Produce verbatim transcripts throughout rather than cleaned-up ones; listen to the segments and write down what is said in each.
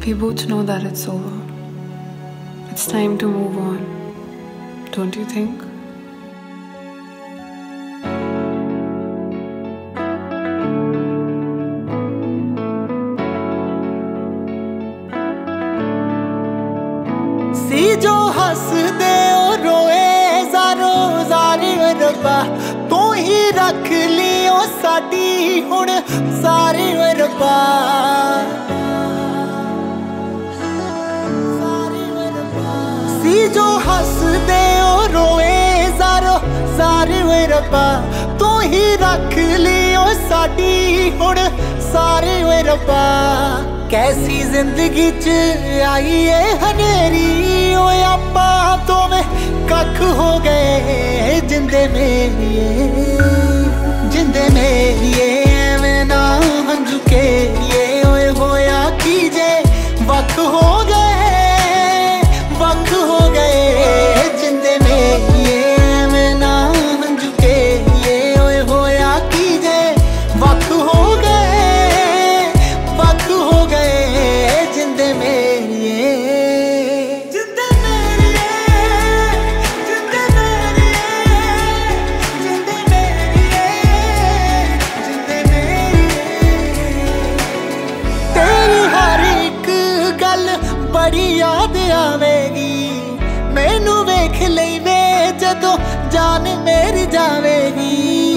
We both know that it's over. It's time to move on. Don't you think? सी जो हसदे ओ रोए ज़ारो ज़ारी रब्बा तू ही रख लियो साडी हुण सारी रब्बा सी जो हसदे ओ रोए ज़ारो ज़ारी रब्बा तू ही रख लियो साडी हुण सारी रब्बा कैसी जिंदगी च आई है हनेरी ओए आपा तो मैं कख हो गए जिंदे मेरिए जिंदे मेरिए मैं ना हंजू के ये ओए होया कीजे वक्त हो गए वक्त हो गए जिंदे मेरिए मैं ना हंजू के ये ओए होया कीजे वक्त हो बड़ी याद आवेगी मैनू वेख लई वे जदों जान मेरी जावेगी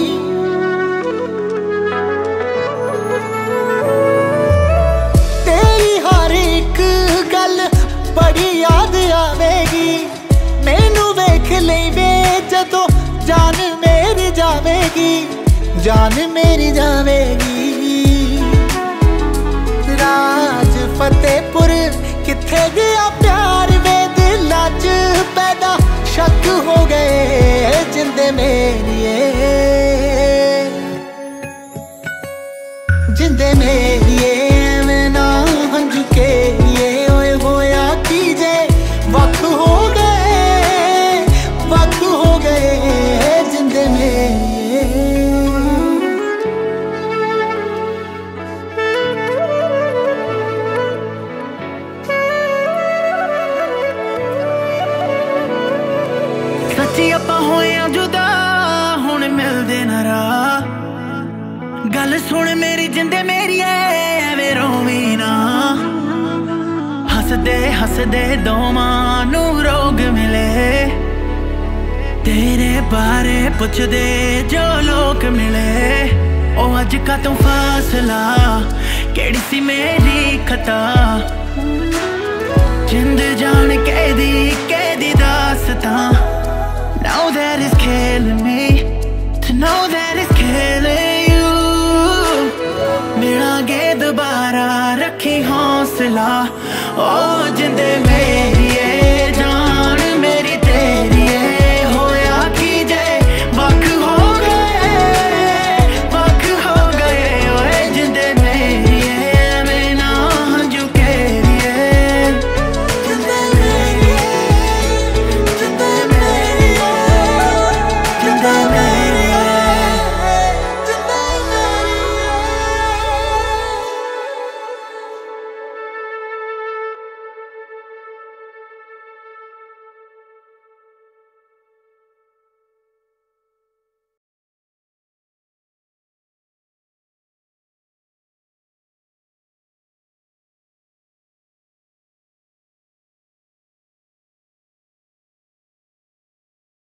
तेरी हर एक गल बड़ी याद आवेगी मैनू वेख लई वे जदों जान मेरी जावेगी जान मेरी जावेगी राज फतेहपुर किथे गया प्यार वे दिलां च पैदा शक हो गए जिंदे मेरिए जिंदे मेरिए मैं ना हंजू के ये ओए होया कीजे वक्त हो गए वक्त हो गए जिंदे मेरिए सच्ची आपां होया जुदा हुण मिलदे ना राह गल सुन मेरी जिंदे मेरी एवें रोवीं ना हसदे हसदे दोवां नूं रोग मिले तेरे बारे पुछदे जो लोग मिले ओ अज का तू फासला केड़ी सी मेरी खता जिंद जान कैदी कैदी दास्तां Now that it's killing me to know that it's killing you मिलांगे दोबारा रखी हौसला ओ जिंदे मेरी